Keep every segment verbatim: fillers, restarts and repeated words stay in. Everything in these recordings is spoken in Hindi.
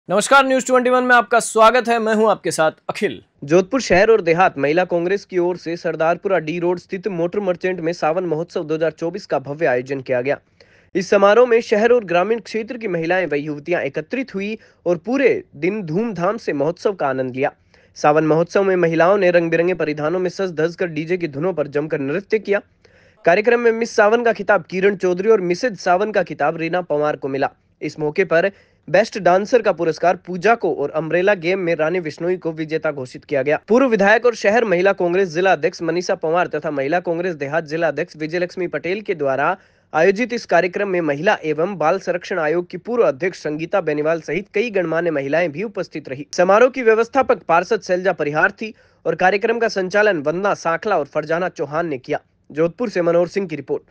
नमस्कार, न्यूज इक्कीस में आपका स्वागत है। मैं हूं आपके साथ अखिल। जोधपुर शहर और देहात महिला कांग्रेस की ओर से सरदारपुरा डी रोड स्थित मोटर मर्चेंट में सावन महोत्सव दो हज़ार चौबीस का भव्य आयोजन किया गया। इस समारोह में शहर और ग्रामीण क्षेत्र की महिलाएं व युवतियां एकत्रित हुई और पूरे दिन धूमधाम से महोत्सव का आनंद लिया। सावन महोत्सव में महिलाओं ने रंग बिरंगे परिधानों में सज धज कर डीजे की धुनों पर जमकर नृत्य किया। कार्यक्रम में मिस सावन का खिताब किरण चौधरी और मिसेज सावन का खिताब रीना पवार को मिला। इस मौके पर बेस्ट डांसर का पुरस्कार पूजा को और अम्ब्रेला गेम में रानी विश्नोई को विजेता घोषित किया गया। पूर्व विधायक और शहर महिला कांग्रेस जिला अध्यक्ष मनीषा पवार तथा महिला कांग्रेस देहात जिला अध्यक्ष विजयलक्ष्मी पटेल के द्वारा आयोजित इस कार्यक्रम में महिला एवं बाल संरक्षण आयोग की पूर्व अध्यक्ष संगीता बेनीवाल सहित कई गणमान्य महिलाएं भी उपस्थित रही। समारोह की व्यवस्थापक पार्षद शैलजा परिहार थी और कार्यक्रम का संचालन वंदना सांखला और फरजाना चौहान ने किया। जोधपुर से मनोहर सिंह की रिपोर्ट।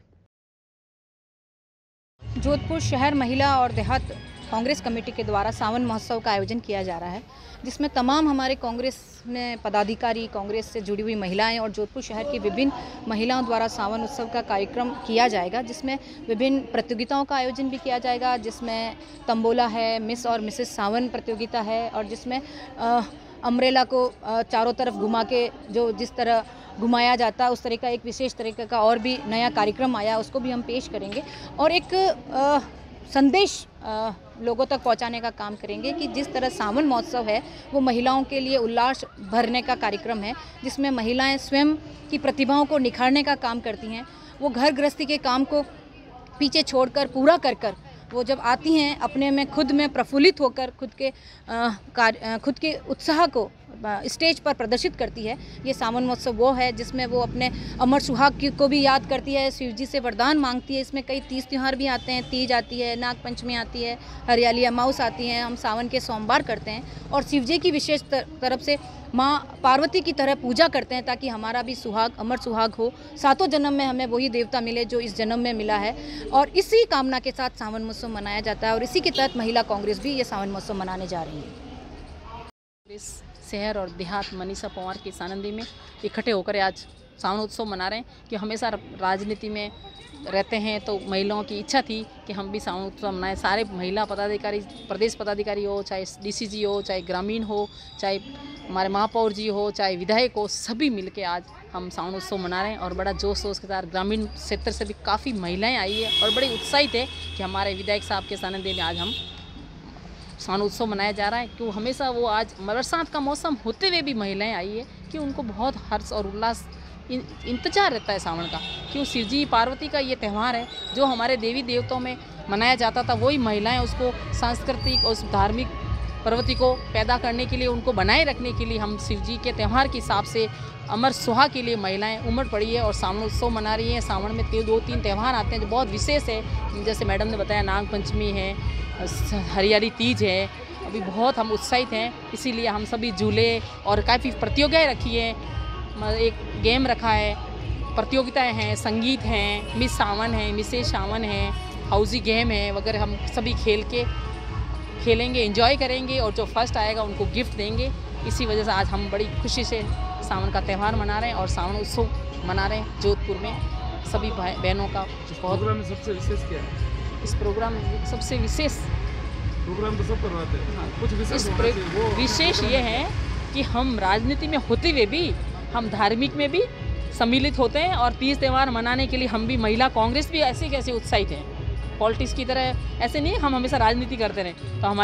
जोधपुर शहर महिला और देहात कांग्रेस कमेटी के द्वारा सावन महोत्सव का आयोजन किया जा रहा है, जिसमें तमाम हमारे कांग्रेस में पदाधिकारी, कांग्रेस से जुड़ी हुई महिलाएं और जोधपुर शहर की विभिन्न महिलाओं द्वारा सावन उत्सव का कार्यक्रम किया जाएगा, जिसमें विभिन्न प्रतियोगिताओं का आयोजन भी किया जाएगा, जिसमें तंबोला है, मिस और मिसेस सावन प्रतियोगिता है और जिसमें अम्ब्रेला को चारों तरफ घुमा के जो जिस तरह घुमाया जाता है उस तरह का एक विशेष तरीके का और भी नया कार्यक्रम आया, उसको भी हम पेश करेंगे और एक आ, संदेश आ, लोगों तक पहुंचाने का काम करेंगे कि जिस तरह सावन महोत्सव है वो महिलाओं के लिए उल्लास भरने का कार्यक्रम है, जिसमें महिलाएं स्वयं की प्रतिभाओं को निखारने का काम करती हैं। वो घर गृहस्थी के काम को पीछे छोड़कर पूरा कर कर वो जब आती हैं अपने में खुद में प्रफुल्लित होकर खुद के आ, खुद के उत्साह को स्टेज पर प्रदर्शित करती है। ये सावन महोत्सव वो है जिसमें वो अपने अमर सुहाग को भी याद करती है, शिव जी से वरदान मांगती है। इसमें कई तीज त्यौहार भी आते हैं, तीज आती है, नाग पंचमी आती है, हरियाली अमावस आती है, हम सावन के सोमवार करते हैं और शिव जी की विशेष तरफ से माँ पार्वती की तरह पूजा करते हैं ताकि हमारा भी सुहाग अमर सुहाग हो, सातों जन्म में हमें वही देवता मिले जो इस जन्म में मिला है। और इसी कामना के साथ सावन महोत्सव मनाया जाता है और इसी के तहत महिला कांग्रेस भी ये सावन महोत्सव मनाने जा रही है। शहर और देहात मनीषा पवार के सानंदी में इकट्ठे होकर आज सावन उत्सव मना रहे हैं कि हमेशा राजनीति में रहते हैं तो महिलाओं की इच्छा थी कि हम भी सावन उत्सव मनाएं। सारे महिला पदाधिकारी, प्रदेश पदाधिकारी हो, चाहे डीसीजी हो, चाहे ग्रामीण हो, चाहे हमारे महापौर जी हो, चाहे विधायक हो, सभी मिलके आज हम सावन उत्सव मना रहे हैं और बड़ा जोश शोश के साथ ग्रामीण क्षेत्र से भी काफ़ी महिलाएँ आई है और बड़े उत्साहित है कि हमारे विधायक साहब के सानंदी में आज हम सावन उत्सव मनाया जा रहा है। क्यों हमेशा वो आज बरसात का मौसम होते हुए भी महिलाएं आई है कि उनको बहुत हर्ष और उल्लास इंतजार रहता है सावन का। क्यों शिव जी पार्वती का ये त्यौहार है जो हमारे देवी देवताओं में मनाया जाता था, वही महिलाएं उसको सांस्कृतिक और उस धार्मिक प्रवृत्ति को पैदा करने के लिए, उनको बनाए रखने के लिए हम शिव जी के त्यौहार के हिसाब से अमर सुहा के लिए महिलाएं उमड़ पड़ी है और सावन उत्सव मना रही हैं। सावन में दो तीन त्यौहार आते हैं जो बहुत विशेष है, जैसे मैडम ने बताया नाग पंचमी है, हरियाली तीज है। अभी बहुत हम उत्साहित हैं, इसीलिए हम सभी झूले और काफ़ी प्रतियोगिताएं रखी है, एक गेम रखा है, प्रतियोगिताएं हैं, संगीत हैं, मिस सावन है, मिसेज सावन है, हाउसी गेम है वगैरह। हम सभी खेल के खेलेंगे, एंजॉय करेंगे और जो फर्स्ट आएगा उनको गिफ्ट देंगे। इसी वजह से आज हम बड़ी खुशी से सावन का त्यौहार मना रहे हैं और सावन उत्सव मना रहे हैं जोधपुर में सभी भाई बहनों का। प्रोग्राम में सबसे विशेष क्या है? इस प्रोग्राम में सबसे विशेष प्रोग्राम तो सब करवाते हैं, हाँ, कुछ विशेष वो विशेष ये है कि हम राजनीति में होते हुए भी हम धार्मिक में भी सम्मिलित होते हैं और तीज त्यौहार मनाने के लिए हम भी महिला कांग्रेस भी ऐसे कैसे उत्साहित हैं। पॉलिटिक्स की तरह ऐसे नहीं हम हमेशा राजनीति करते रहें तो हमारे